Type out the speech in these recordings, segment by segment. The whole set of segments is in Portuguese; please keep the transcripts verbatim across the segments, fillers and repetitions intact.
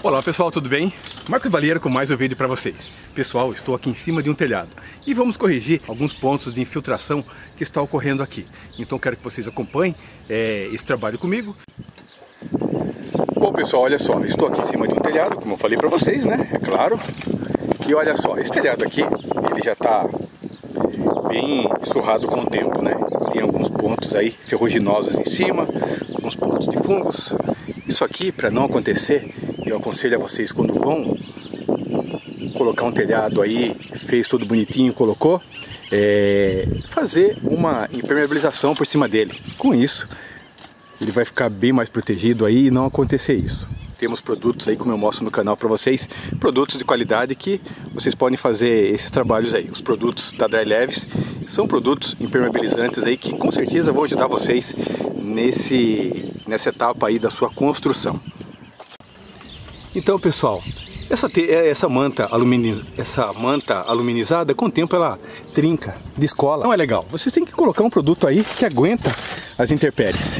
Olá pessoal, tudo bem? Marcos Valeiro com mais um vídeo para vocês. Pessoal, estou aqui em cima de um telhado e vamos corrigir alguns pontos de infiltração que está ocorrendo aqui. Então quero que vocês acompanhem é, esse trabalho comigo. Bom pessoal, olha só, estou aqui em cima de um telhado, como eu falei para vocês, né? É claro. E olha só, esse telhado aqui, ele já está bem surrado com o tempo, né? Tem alguns pontos aí ferruginosos em cima, alguns pontos de fungos. Isso aqui, para não acontecer, eu aconselho a vocês, quando vão colocar um telhado aí, fez tudo bonitinho, colocou, é, fazer uma impermeabilização por cima dele. Com isso, ele vai ficar bem mais protegido aí e não acontecer isso. Temos produtos aí, como eu mostro no canal para vocês, produtos de qualidade que vocês podem fazer esses trabalhos aí. Os produtos da Dry Leves são produtos impermeabilizantes aí que com certeza vão ajudar vocês nesse, nessa etapa aí da sua construção. Então pessoal, essa, essa, manta aluminiz, essa manta aluminizada, com o tempo ela trinca, descola. Não é legal. Vocês têm que colocar um produto aí que aguenta as intempéries.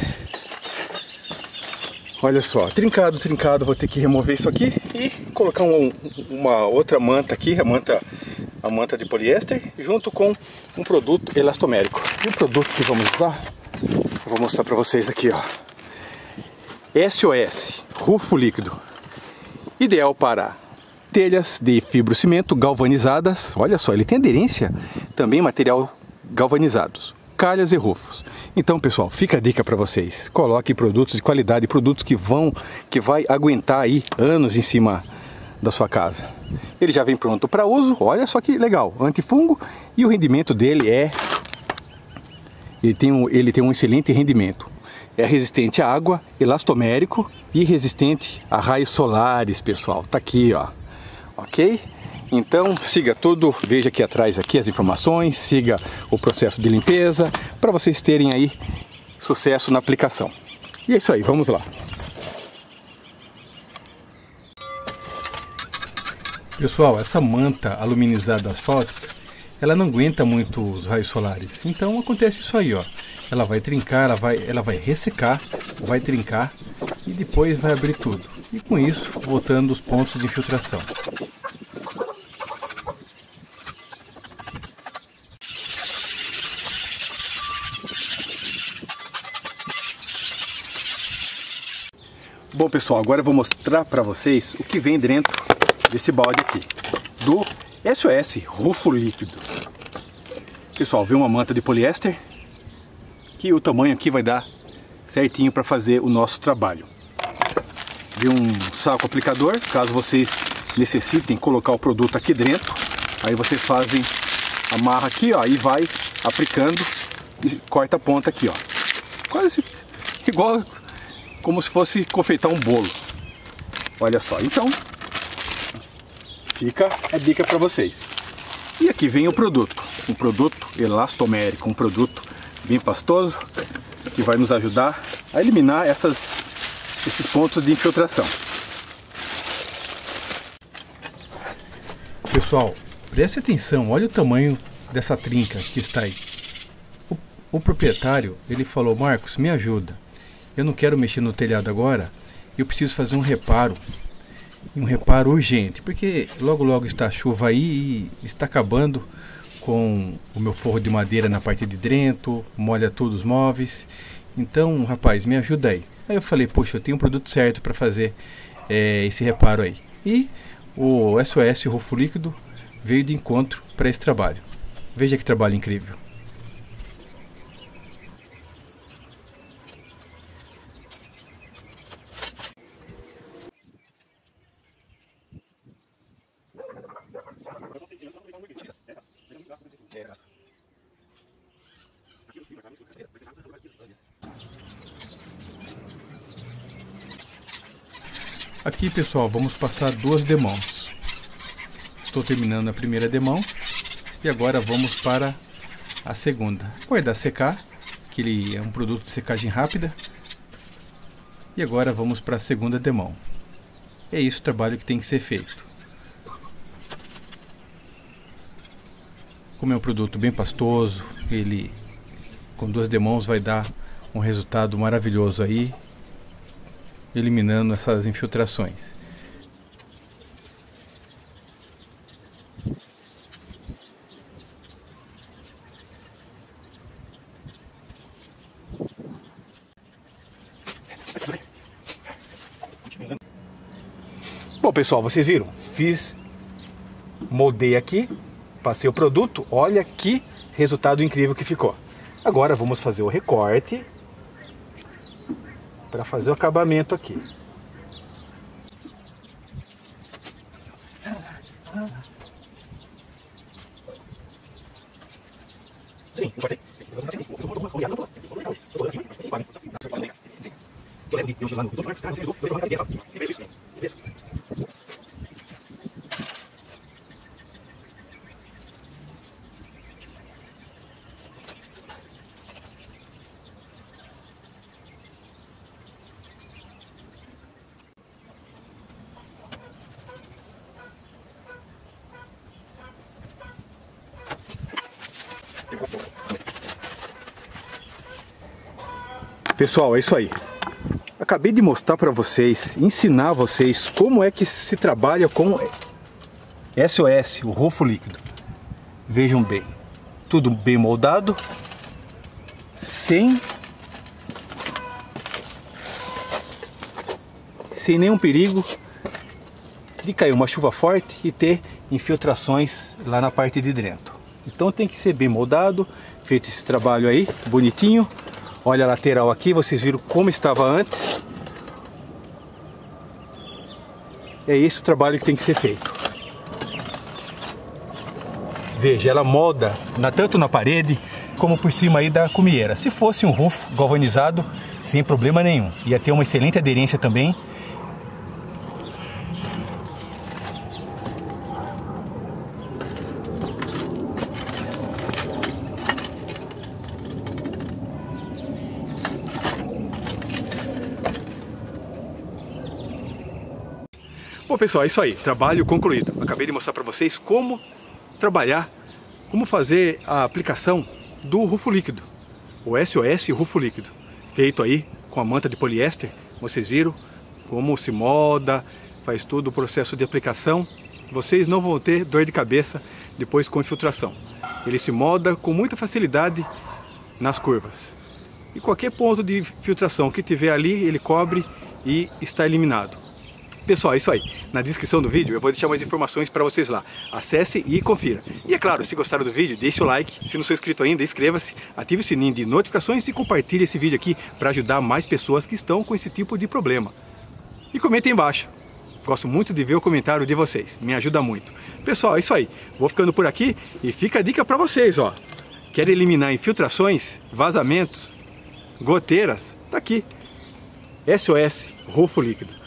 Olha só, trincado, trincado, vou ter que remover isso aqui e colocar um, uma outra manta aqui, a manta, a manta de poliéster, junto com um produto elastomérico. E o produto que vamos usar, eu vou mostrar para vocês aqui, ó. S O S, Rufo Líquido. Ideal para telhas de fibrocimento galvanizadas. Olha só, ele tem aderência também material galvanizados, calhas e rufos. Então pessoal, fica a dica para vocês, coloque produtos de qualidade, produtos que vão, que vai aguentar aí anos em cima da sua casa. Ele já vem pronto para uso, olha só que legal, antifungo, e o rendimento dele é, ele tem um, ele tem um excelente rendimento. É resistente à água, elastomérico e resistente a raios solares, pessoal. Tá aqui, ó. Ok? Então siga tudo, veja aqui atrás aqui as informações, siga o processo de limpeza para vocês terem aí sucesso na aplicação. E é isso aí, vamos lá. Pessoal, essa manta aluminizada asfáltica, ela não aguenta muito os raios solares. Então acontece isso aí, ó. Ela vai trincar, ela vai, ela vai ressecar, vai trincar e depois vai abrir tudo. E com isso, voltando os pontos de infiltração. Bom pessoal, agora eu vou mostrar para vocês o que vem dentro desse balde aqui, do S O S Rufo Líquido. Pessoal, vem uma manta de poliéster, que o tamanho aqui vai dar certinho para fazer o nosso trabalho. Vem um saco aplicador, caso vocês necessitem colocar o produto aqui dentro, aí vocês fazem, amarra aqui, ó, e vai aplicando e corta a ponta aqui, ó. Quase igual como se fosse confeitar um bolo. Olha só, então fica a dica para vocês. E aqui vem o produto, um produto elastomérico, um produto bem pastoso, que vai nos ajudar a eliminar essas, esses pontos de infiltração. Pessoal, preste atenção, olha o tamanho dessa trinca que está aí. O, o proprietário, ele falou: Marcos, me ajuda. Eu não quero mexer no telhado agora, eu preciso fazer um reparo, um reparo urgente, porque logo logo está a chuva aí e está acabando com o meu forro de madeira na parte de dentro, molha todos os móveis. Então, rapaz, me ajuda aí. Aí eu falei, poxa, eu tenho um produto certo para fazer é, esse reparo aí. E o S O S Rufo Líquido veio de encontro para esse trabalho. Veja que trabalho incrível. Aqui pessoal, vamos passar duas demãos. Estou terminando a primeira demão e agora vamos para a segunda. Guardar secar, que ele é um produto de secagem rápida. E agora vamos para a segunda demão. É isso o trabalho que tem que ser feito. Como é um produto bem pastoso, ele com duas demãos vai dar um resultado maravilhoso aí, eliminando essas infiltrações. Bom, pessoal, vocês viram? Fiz, moldei aqui, passei o produto. Olha que resultado incrível que ficou. Agora vamos fazer o recorte para fazer o acabamento aqui. Sim, pessoal, é isso aí. Acabei de mostrar para vocês, ensinar vocês como é que se trabalha com S O S, o rofo líquido. Vejam bem, tudo bem moldado, sem, sem nenhum perigo de cair uma chuva forte e ter infiltrações lá na parte de dentro. Então tem que ser bem moldado, feito esse trabalho aí, bonitinho. Olha a lateral aqui, vocês viram como estava antes. É esse o trabalho que tem que ser feito. Veja, ela molda na, tanto na parede como por cima aí da cumieira. Se fosse um rofo galvanizado, sem problema nenhum. Ia ter uma excelente aderência também. Bom, pessoal, é isso aí, trabalho concluído. Acabei de mostrar para vocês como trabalhar, como fazer a aplicação do rofo líquido, o S O S rofo líquido, feito aí com a manta de poliéster. Vocês viram como se molda, faz todo o processo de aplicação. Vocês não vão ter dor de cabeça depois com infiltração. Ele se molda com muita facilidade nas curvas. E qualquer ponto de filtração que tiver ali, ele cobre e está eliminado. Pessoal, é isso aí. Na descrição do vídeo eu vou deixar mais informações para vocês lá. Acesse e confira. E é claro, se gostaram do vídeo, deixe o like. Se não for inscrito ainda, inscreva-se, ative o sininho de notificações e compartilhe esse vídeo aqui para ajudar mais pessoas que estão com esse tipo de problema. E comentem embaixo. Gosto muito de ver o comentário de vocês. Me ajuda muito. Pessoal, é isso aí. Vou ficando por aqui e fica a dica para vocês, ó. Quer eliminar infiltrações, vazamentos, goteiras? Tá aqui. S O S rofo líquido.